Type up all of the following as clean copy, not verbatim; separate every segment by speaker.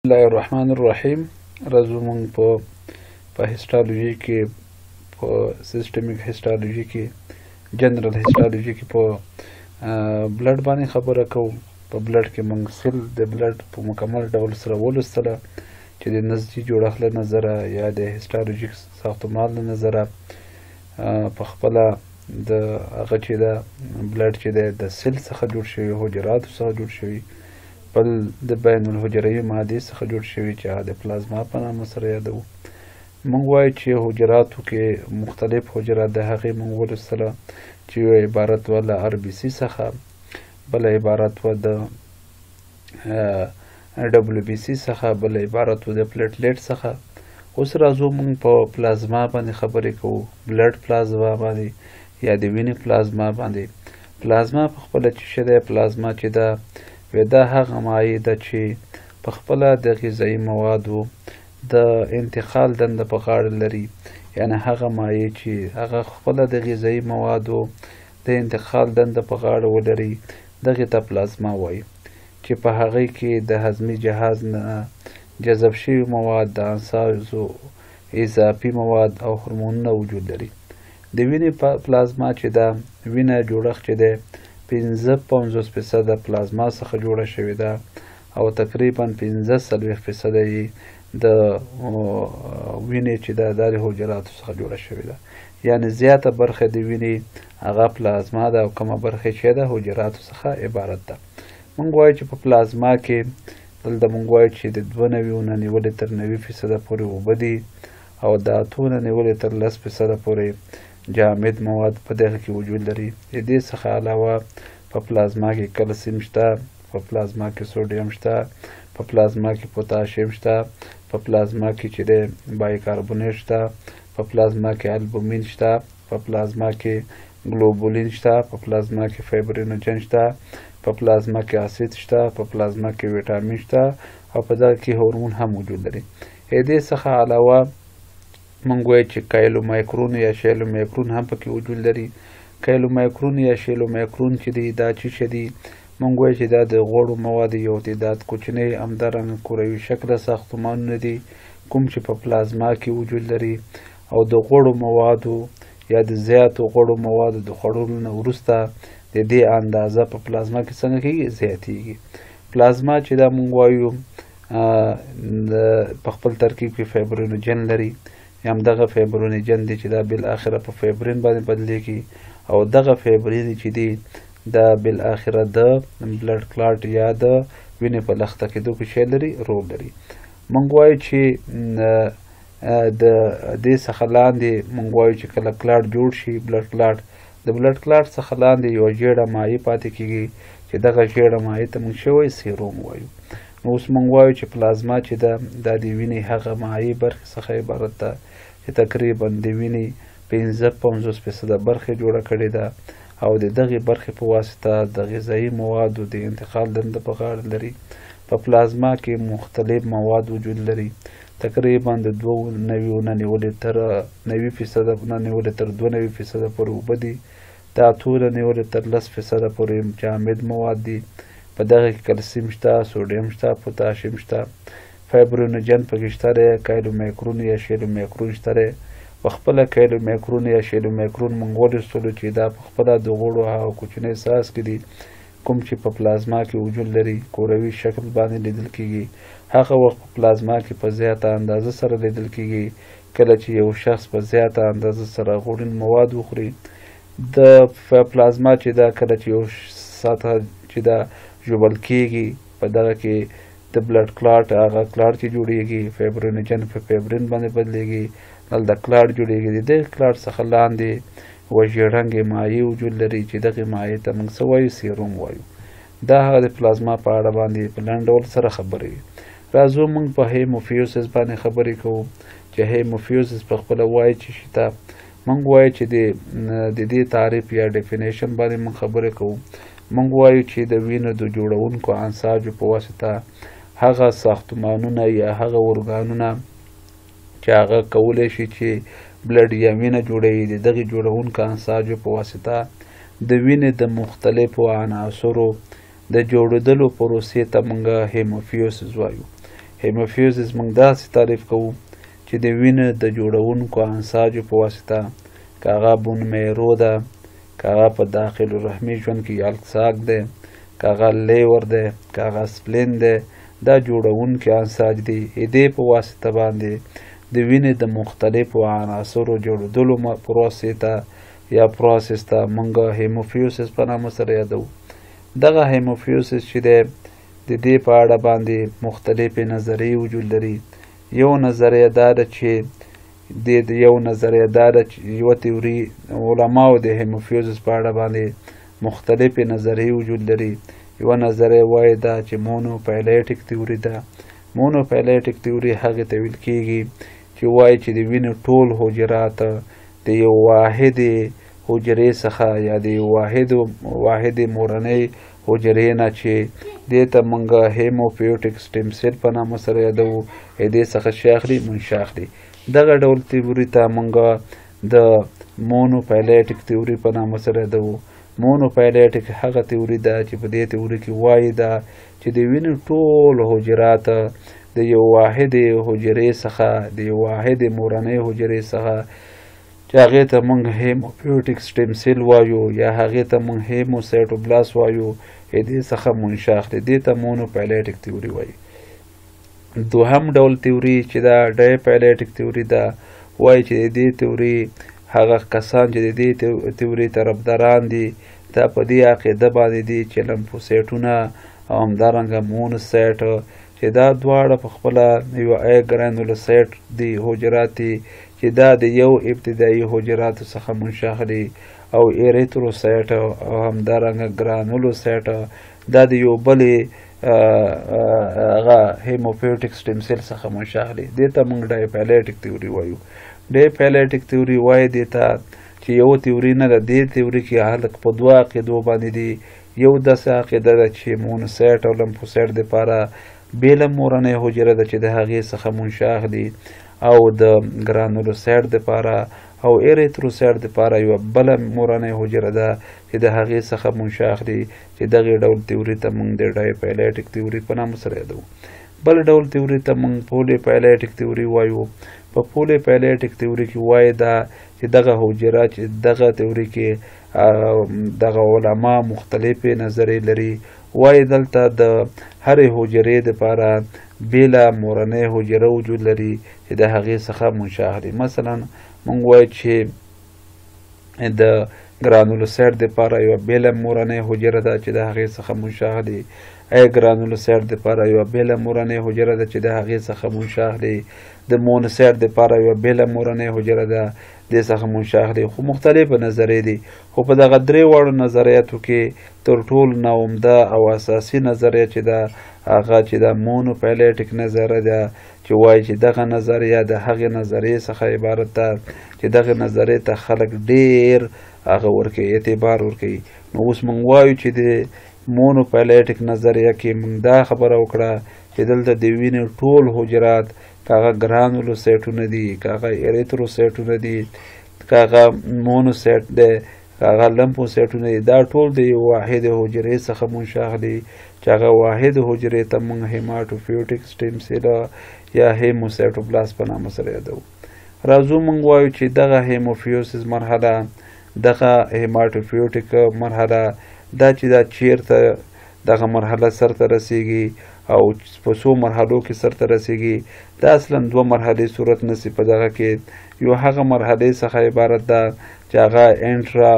Speaker 1: الله الرحمن الرحیم. راځو موږ په هیسټالوژي کې، په سیستمیک هیسټالوژي کې، جنرال هیسټالوژي کې په بلډ باندې خبره کوو. په بلډ کې موږ سیل د بلډ په مکمل ډول سره ولوستله چې د نسجي جوړښت له نظره یا د هیسټالوژیک ساختمان له نظره په خپله د هغه چې ده بلډ چې دی د سیل څخه جوړ شوي، حجراتو څخه جوړ شوي، بل د بین الحجروي مادې څخه جوړ شوي چې هغه د پلازما په نامه سره یادوو. موږ وایو چې حجراتو کې مختلف حجرات د هغې موږ ولوستله چې یو عبارت وه له RBC څخه، بله عبارت وه د WBC څخه، بله عبارت وه د پلیټلیټ څخه. اوس راځو موږ په پلازما باندې خبرې کوو، بلډ پلازما باندې یا د وینې پلازما باندې. پلازما په خپله چې څه دی، پلازما چې ده دا هغه مایع ده چې په خپله د غذایي موادو د انتقال دنده په غاړه لري، یعنې هغه مایع چې هغه خپله د غذایي موادو د انتقال دنده په غاړه ولري دغې ته پلازما وایي، چې په هغې کې د هضمي جهاز نه جذب شوي مواد، د انساجو اضافي مواد او هورمونونه وجود لري. د وینې پلازما چې ده، وینه جوړښت چې دی 55% پلازما څخه جوړه شوې ده او تقریبا 45% یې د وینې چې ده دا د حجراتو څخه جوړه شوې ده، یعنې زیاته برخه د وینې هغه پلازما ده او کومه برخه چې ده حجراتو څخه عبارت ده. موږ وایو چې په پلازما کې دلته موږ وایو چې د 92 نه نیولې تر 90% پورې اوبه دي او د 8 نه نیولې تر 10% پورې جامد مواد په دغه کې وجود لري. د دې څخه علاوه په پلازما کې کلسیم شته، په پلازما کې سوډیم شته، په پلازما کې پوتاشیم شته، په پلازما کې چې دی بایکاربونیټ شته، په پلازما کې البومین شته، په پلازما کې ګلوبولین شته، په پلازما کې فایبرینوجن شته، په پلازما کې اسید شته، په پلازما کې ویټامین شته او په دغه کې هورمون هم وجود لري. د دې څخه علاوه موږ وایو چې کایلومایکرون یا شیلومایکرون هم پکې وجود لري. کایلومایکرون یا شیلومایکرون چې دی دا څه دي؟ موږ وایو چې دا د غوړو موادو یو تعداد کوچنی همدارنګه کروي شکله ساختمانونه دي کوم چې په پلازما کې وجود لري او د غوړو موادو یا د زیاتو غوړو موادو د خوړلو نه وروسته د دې اندازه په پلازما کې څنګه کېږي؟ زیاتېږي. پلازما چې دا موږ وایو په خپل ترکیب کې فایبرینوجن لري، همدغه فایبرینوجن دی چې دا بالاخره په فایبرین باندې بدلیږي او دغه فایبرین چې دی دا بالاخره د بلډ کلاټ یا د وینې په لخته کېدو کې شی لري، رول لري. موږ وایو چې د دې څخه لاندې موږ وایو چې کله کلاټ جوړ شي، بلډ کلاټ، د بلډ کلاټ څخه لاندې یوه ژیړه مایع پاتې کېږي چې دغه ژیړه مایع ته موږ څه وایو؟ سیروم وایو. نو اوس موږ وایو چې پلازما چې ده دا د وینې هغه مایع برخې څخه عبارت ده چې تقریبا د وینې 55% برخې جوړه کړې ده او د دغې برخې په واسطه د غذایي موادو د انتقال دنده په غاړه لري. په پلازما کې مختلف مواد وجود لري، تقریبا د 92 نه نیولې تر 90% نه نیولې تر 92% پورې اوبه دي، د 8 نه نیولې تر 10% پورې جامد مواد دي. په دغه کې کلسیم شته، سوډیم شته، پوتاشیم شته، فایبرینوجن پکې شته دی، کایلومایکرون یا شیلومایکرون شته دی. په خپله کایلومایکرون یا شیلومایکرون موږ ولوستلو چې دا په خپله د غوړو هغه کوچنی ساس کې دي کوم چې په پلازما کې وجود لري، کوروي شکل باندې لیدل کېږي. هغه وخت په پلازما کې په زیاته اندازه سره لیدل کېږي کله چې یو شخص په زیاته اندازه سره غوړین مواد وخوري. د پلازما چې دا کله چې یو سطحه چې دا ژوبل کېږي، په دغه کې د بلډ کلاټ هغه کلاټ چې جوړېږي فایبرینوجن په فایبرین باندې بدلېږي، دلته کلاټ جوړېږي. د دغې کلاټ څخه لاندې یوه ژیړ رنګې مایع وجود لري چې دغې مایع ته موږ څه وایو؟ سیروم وایو. دا هغه د پلازما په اړه باندې په لنډ ډول سره خبرې وي. راځو موږ په هیموفیوسس باندې خبرې کوو چې هیموفیوسس په خپله وایي چې شته. موږ وایو چې د دې تعریف یا ډیفینیشن باندې موږ خبرې کوو. موږ وایو چې د وینې د جوړونکو انساجو په واسطه هغه ساختمانونه یا هغه ارګانونه چې هغه کولی شي چې بلډ یا وینه جوړوي، د دغې جوړونکو انساجو په واسطه د وینې د مختلفو عناصرو د جوړېدلو پروسې ته موږ هیموفیوسس وایو. هیموفیوزس موږ داسې تعریف کوو چې د وینې د جوړونکو انساجو په واسطه که هغه بون میرو ده، که هغه په داخل الرحمي ژوند کې یالک ساک دی، که هغه لیور دی، که هغه سپلین دی، دا جوړونکي انساج دي. دې په واسطه باندې د وینې د مختلفو عناصرو جوړېدلو پروسس ته موږ هیموفیوسس په نامه سره یادوو. دغه هیموفیوسس چې دی د دې په اړه باندې مختلفې نظریې وجود لري. یو نظریه دا ده چې یوه تیوري علماو د هیموفیوسس په اړه باندې مختلفې نظریې وجود لري. یوه نظریه وایي دا چې مونوپایلیټک تیوري ده. مونوپایلیټک تیوري هغې ته ویل کېږي چې وایي چې د وینې ټول حجرات د یو واحدې حجرې څخه یا د یو واحدې مورنۍ حجرې نه چې دې ته موږ هیموپیوټک سټیم سیل په نامه سره یادوو، دې څخه شی اخلي منشا اخلي. دغه ډول تیوري ته موږ د مونوپایلیټک تیوري په نامه سره یادوو. مونوپایلیټک هغه تیوري ده چې په دې تیوري کې وایي ده چې د وینې ټول حجرات د یو واحدې حجرې څخه د یو واحدې مورنۍ حجرې څخه چې هغې ته موږ هیموپیوټک سټیم سیل وایو یا هغې ته موږ هیموسایټوبلاست وایو، دې څخه منشا اخلي. دې ته مونوپایلیټک تیوري وایي. دوهم ډول تیوري چې دا ډایپایلیټک تیوري ده، وایي چې د دې تیوري هغه کسان چې د دې تیوري طرفداران دي دا په دې عقیده باندې دي چې لمفوسایټونه او همدارنګه مونوسایټ چې دا دواړه په خپله یو ګرانولوسایټ دي حجرات دي چې دا د یو ابتدایي حجراتو څخه منشا اخلي، او ایریتروسایټ او همدارنګه ګرانولوسایټ دا د یو بلې هغه هیموپیوټک سټیم سیل څخه منشا اخلي. دې ته موږ ډایپایلیټک تیوري وایو. ډایپایلیټک تیوري وایي دې ته چې یو تیوري نه ده، دې تیوري کې خلک په دوه عقیدو باندې دي. یو داسې عقیده ده چې مونوسایټ او لمفوسایټ دپاره بېله مورنۍ حجره ده چې د هغې څخه منشا اخلي، او د ګرانولوسایټ دپاره او ایریتروسایټ دپاره یوه بله مورنۍ حجره ده چې د هغې څخه منشا اخلي، چې دغې ډول تیوري ته موږ د ډایپایلیټک تیوري په نامه سره یادوو. بل ډول تیوري ته موږ پولیپایلیټک تیوري وایو. په پولیپایلیټک تیوري کې وایي دا چې دغه حجره چې دغه تیوري کې دغه علما مختلفې نظریې لري. وایي دلته د هرې حجرې دپاره بېله مورنۍ حجره وجود لري چې د هغې څخه منشا اخلي. مثلا موږ وایو چې د ګرانولوسایټ دپاره یوه بېله مورنۍ حجره ده چې د هغې څخه منشا اخلي. ګرانولوسایټ دپاره یوه بېله مورنۍ حجره ده چې د هغې څخه منشا اخلي. د مونوسایټ دپاره یوه بېله مورنۍ حجره ده دې څخه منشا اخلي. خو مختلفه نظریې دي، خو په دغه درې واړو نظریاتو کې تر ټولو ناعمده او اساسي نظریه چې ده هغه چې دا مونوپایلیټک نظریه ده، چې وایي چې دغه نظریه د هغې نظریې څخه عبارت ده چې دغې نظریې ته خلک ډېر هغه ورکوي، اعتبار ورکوي. نو اوس موږ وایو چې د مونوپایلیټک نظریه کې موږ دا خبره وکړه چې دلته د وینې ټول حجرات که هغه ګرانولوسایټونه دي، که هغه ایریتروسایټونه دي، که هغه مونوسایټ دی، که هغه لمفوسایټونه دي، دا ټول د یو واحدې حجرې څخه منشا اخلي چې هغه واحدې حجرې ته موږ هیماټوپیوټک سټیم سیل یا هیموسایټوبلاست په نامه سره یادوو. راځو موږ وایو چې دغه هیموفیوسس مرحله، دغه هیماټوپیوټک مرحله دا چې دا چیرته دغه مرحله سرته رسیږي او په څو مرحلو کې سرته رسیږي. دا اصلا دوه مرحلې صورت نیسي په دغه کې. یو هغه مرحلې څخه عبارت ده چې هغه انټرا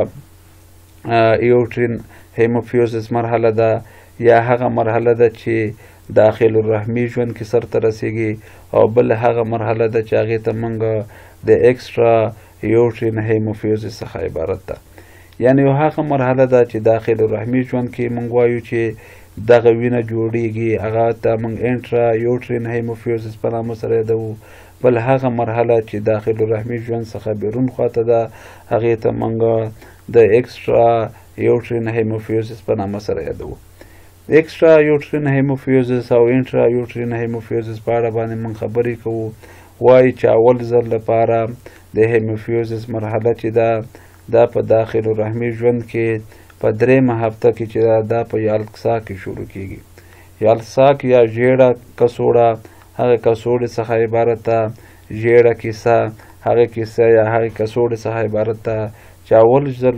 Speaker 1: ایوټرین هیموفیوسس مرحله ده، یا هغه مرحله ده چې داخل الرحمي ژوند کې سرته رسیږي، او بل هغه مرحله ده چې هغې ته موږ د ایکسټرا ایوټرین هیموفیوسس څخه عبارت ده. یعنی یو هغه مرحله ده چې داخل الرحمي ژوند کې موږ وایو چې دغه وینه جوړیږي، هغه ته موږ انټرا یوټرین هیموفیوسس په نامه سره یادوو. بل هغه مرحله چې داخل الرحمي ژوند څخه بیرون خواته ده هغې ته موږ د ایکسټرا یوټرین هیموفیوسس په نامه سره یادوو. ایکسټرا یوټرین هیموفیوسس او انټرا یوټرین هیموفیوسس په اړه باندې موږ خبرې کوو. وایي چې اول ځل لپاره د هیموفیوسس مرحله چې ده دا په داخل الرحمي ژوند کې په درېیمه هفته کې چې دا په یالک ساک کې شروع کیږي. یالک ساک یا ژیړه کڅوړه هغه کڅوړې څخه عبارت ده. ژیړه کیسه هغه کیسه یا هغې کڅوړې څخه عبارت ده چې اول ځل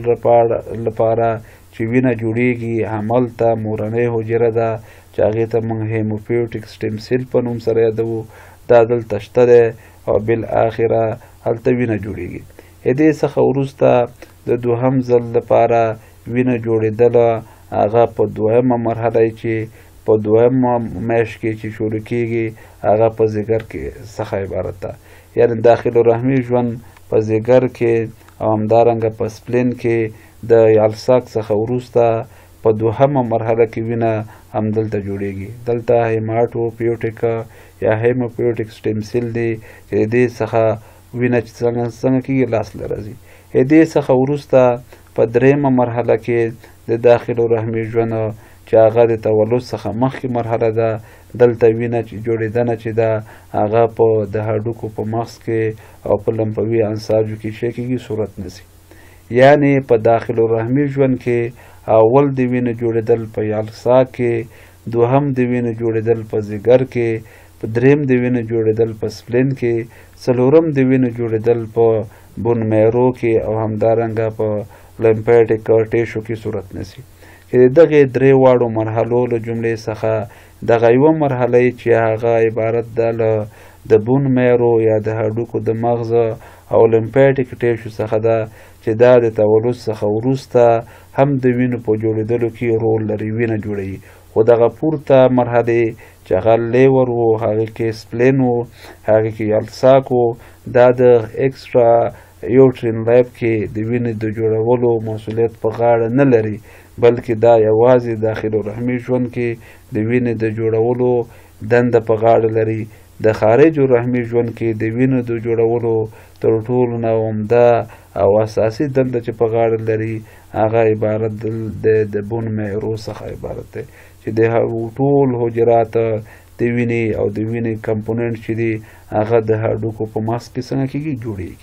Speaker 1: لپاره چې وینه جوړیږي همالته مورنۍ حجره ده چې هغې ته موږ هیموپیوټیک سټیم سیل په نوم سره یادوو. دا دلته شته دی او بالاخره هلته وینه جوړیږي. دې څخه وروسته د دوهم ځل لپاره وینه جوړېدله هغه په دویمه مرحله چې په دویمه میاشت کې چې شروع کیږي هغه په ځیګر کې څخه عبارت ده. یعنې داخل الرحمي ژوند په ځیګر کې او همدارنګه په سپلین کې د یالساک څخه وروسته په دوهمه مرحله کې وینه همدلته جوړیږي. دلته هیماټوپیوټیک یا هیموپیوټیک سټیم سیل دی چې د دې څخه وینه چې څنګه کېږي لاس له راځي. دې څخه وروسته په دریمه مرحله کې د داخل الرحمي ژوند چې هغه د تولد څخه مخکې مرحله ده. دلته وینه چې جوړېدنه چې ده هغه په د هډوکو په مغز کې او په لمفوي انساجو کې شی کېږي صورت نیسي. یعنې په داخل الرحمي ژوند کې اول د وینې جوړېدل په یالساک کې، دوهم د وینې جوړېدل په ځیګر کې، دریم د وینې جوړېدل په سپلین کې، څلورم د وینې جوړېدل په بون میرو کې او همدارنګه په لمپیټیک ټیشو کې صورت نیسي. چې د دغې درې واړو مرحلو له جملې څخه دغه یوه مرحله چې هغه عبارت ده له د بون میرو یا د هډوکو د مغز او لمپیټیک ټیشو څخه ده چې دا د تولد څخه وروسته هم د وینو په جوړېدلو کې رول لري، وینه جوړوي. خو دغه پورته مرحلې چې هغه لیور و، هغې کې سپلین و، هغې کې یالساک و، دا د ایکسټرا یوټرین لایف کې د وینې د جوړولو مسؤلیت په غاړه نه لري، بلکې دا یوازې داخل الرحمي ژوند کې د وینې د جوړولو دنده په غاړه لري. د خارج الرحمي ژوند کې د وینې د جوړولو تر ټولو نه عمده او اساسي دنده چې په غاړه لري هغه عبارت د بون میرو څخه عبارت دی چې د ټول حجرات د وینې او د وینې کمپوننټ چې دي هغه د هډوکو په مغز کې څنګه کېږي جوړیږي.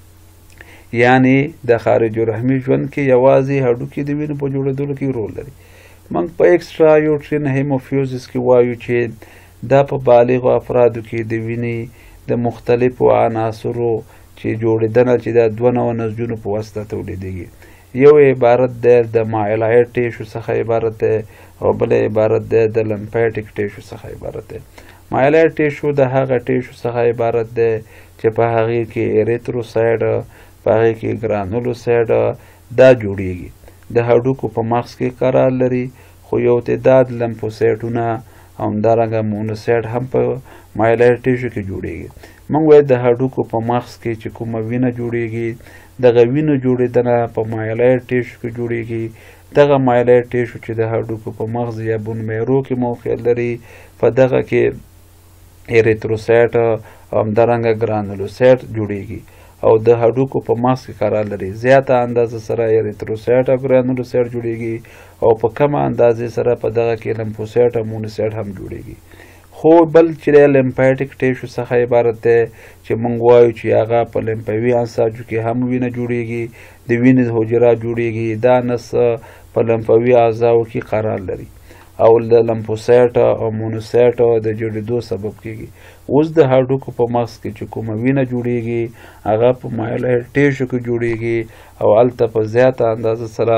Speaker 1: یعنی د خارج الرحمي ژوند کې یوازې هډوکي د وینې په جوړېدلو کې رول لري. موږ په ایکسټرا یوټرین هیموفیوزس کې وایو چې دا په بالغو افرادو کې د وینې د مختلفو عناصرو چې جوړېدنه چې دا دوه نوع نسجونو په واسطه تولیدېږي. یو عبارت دی د مایلایډ ټیشو څخه عبارت دی او بل عبارت دی د لمپیټیک ټیشو څخه عبارت دی. مایلایډ ټیشو د هغه ټیشو څخه عبارت دی چې په هغې کې ایریتروسایډ، په هغې کې ګرانولوسایډ دا جوړیږي. د هډوکو په مغز کې قرار لري، خو یو تعداد لمفوسایټونه او همدارنګه مونوسایټ هم په مایلایډ ټیشو کې جوړیږي. موږ وایو د هډوکو په مغز کې چې کومه وینه جوړیږي دغه وینو جوړېدنه په مایلایډ ټیشو کې جوړیږي. دغه مایلایډ ټیشو چې د هډوکو په مغز یا بون میرو کې موقعیت لري په دغه کې ایریتروسایټ او همدارنګه ګرانولوسایټ جوړیږي او د هډوکو په مغز کې قرار لري. زیاته اندازه سره ایریتروسایټ او ګرانولوسایټ جوړیږي او په کمه اندازې سره په دغه کې لمفوسایټ او مونوسایټ هم جوړیږي. خو بل چې لمپیټیک ټیشو څخه عبارت دی چې موږ وایو چې هغه په لمفوي انساجو کې هم وینه جوړیږي، د وینې حجره جوړیږي. دا نس په لمفوي اعضاو کې قرار لري او د لمفوسایټ او مونوسایټ د جوړېدو سبب کیږي. اوس د هډوکو په مغز کې چې کومه وینه جوړیږي هغه په مایلایډ ټیشو کې جوړیږي او هلته په زیاته اندازه سره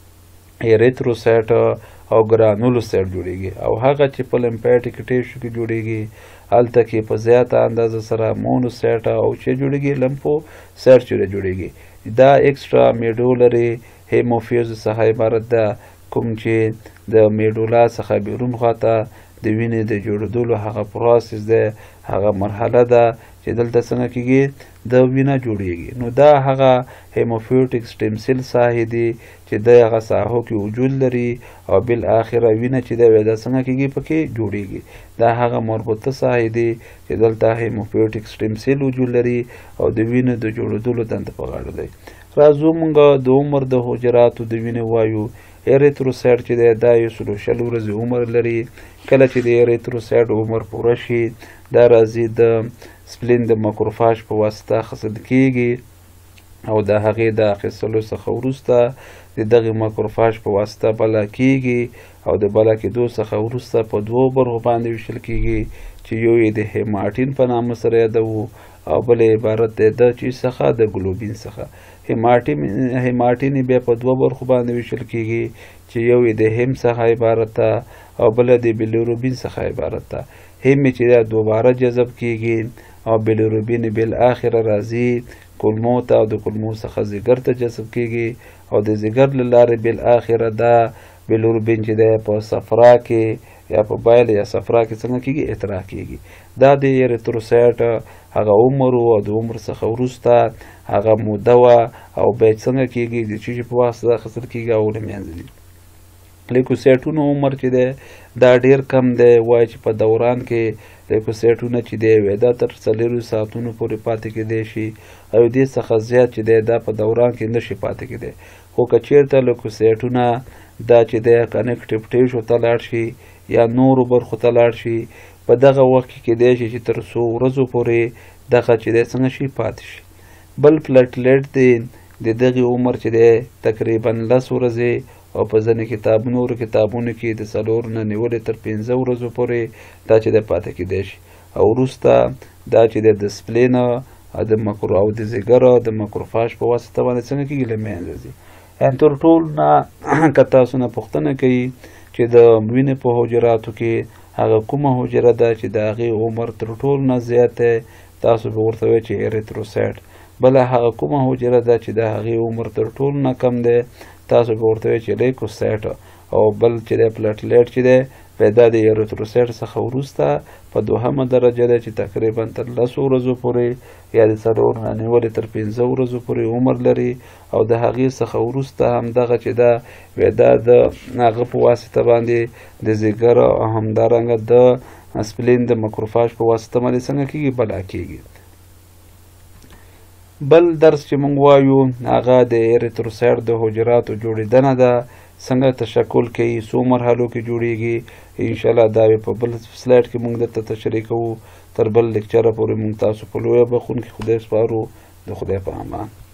Speaker 1: ایریتروسایټ او ګرانولوسایټ جوړیږي او هغه چې په لمپیټیک ټیشو کې جوړیږي هلته کې په زیاته اندازه سره مونوسایټ او چې جوړیږي لمفوسایټ جوړیږي. دا ایکسټرا میډولري هیموفیوزس څخه عبارت ده کوم چې د میډولا څخه بیرون خواته د وینې د جوړېدلو هغه پروسس دی، هغه مرحله ده چې دلته څنګه کېږي د وینه جوړیږي. نو دا هغه هیموفیوټیک سټیم سیل ساحې دي چې د هغه ساحو کې وجود لري او بالاخره وینه چې دا څنګه کېږي پکې جوړیږي. دا هغه مربوطه ساحې دي چې دلته هیموفیوټیک سټیم سیل وجود لري او د وینې د جوړېدلو دنده په غاړه دی. راځو موږ د عمر د حجراتو د وینې وایو. ایریتروسایټ چې دی دا 120 ورځې عمر لري. کله چې د ایریتروسایټ عمر پوره شي دا راځي د سپلین د ماکروفاج په واسطه خصد کیږي او د هغې د اخیستلو څخه وروسته د دغې ماکروفاج په واسطه بله کیږي او د بله کېدو څخه وروسته په دوو برخو باندې ویشل کیږي چې یو یې د هیماټین په نامه سره یادوو او بل عبارت دی د چی څخه د ګلوبین څخه. هیماټین بیا په دوه برخو باندې ویشل کیږي چې یو یې د هیم څخه عبارت ده او بل د بیلیروبین څخه عبارت ده. هیم چې دا دوباره جذب کیږي او بیلیروبین بالاخره راځي کولمو ته او د کولمو څخه ځیګر ته جذب کیږي او د ځیګر له لارې بالاخره دا بیلیروبین چې دی په صفرا کې یا په بایل یا صفرا کې څنګه کیږي اطراح کیږي. دا د اریتروسایت هغه عمر او د عمر څخه وروسته هغه موده وه او بیا څنګه کیږي د چیشي په واسطه اخیستل کیږي او له منځه ځي. لیکوسایټونو عمر چې دی دا ډیر کم دی، وایي چې په دوران کې لیکوسایټونه چې دی دا تر 4 ساعتونو پورې پاتې کیدی شي او دې څخه زیات چې دی دا په دوران کې نشي پاتې کیدی. خو که چیرته لیکوسایټونه دا چې دی کنیکټیو ټیشو ته لاړ شي یا نورو برخو ته لاړ شي په دغه وخت کې کیدی شي چې تر 100 ورځو پورې دغه چې دی څنګه شي پاتې شي. بل پلیټلیټ دی د دغه عمر چې دی تقریبا 10 ورځې او په ځینې نورو کتابونو کې د 4 نه نیولې تر 15 ورځو پورې دا چې دی پاتې کیدی شي. او وروسته دا چې دی د سپلین د مکرو او د ځیګر د مکروفاج په واسطه باندې څنګه کیږي له منځه ځي. تر ټول نه که تاسو نه پوښتنه کوي چې د وینې په حجراتو کې هغه کومه حجره ده چې د هغې عمر تر ټول نه زیات دی، تاسو به ورته وایئ چې اریتروسایت. بله هغه کومه حجره ده چې د هغې عمر تر ټول نه کم دی، تاسو به ورته وایئ چې لیکوسایت. او بل چې دی پلیټلیټ چې دی پیدا د اریتروسایت څخه وروسته په 2مه درجه دی چې تقریبا تر 10 ورځو پورې یا د 4 نه نیولې تر 15 ورځو پورې عمر لري. او د هغې څخه وروسته همدغه چې دا دا د هغه په واسطه باندې د ځیګر او همدارنګه د سپلین د مکروفاج په واسطه باندې څنګه کیږي بلا کیږي. بل درس چې موږ وایو هغه د اریتروسایت د حجراتو جوړېدنه ده، څنګه تشکل کوي، څو مرحلو کې جوړیږي. انشاءالله دا په بل سلایډ کې موږ درته تشریح کوو. تر بل لیکچره پورې موږ تاسو په لویه بخون کې خدای سپارو. د خدای په امان.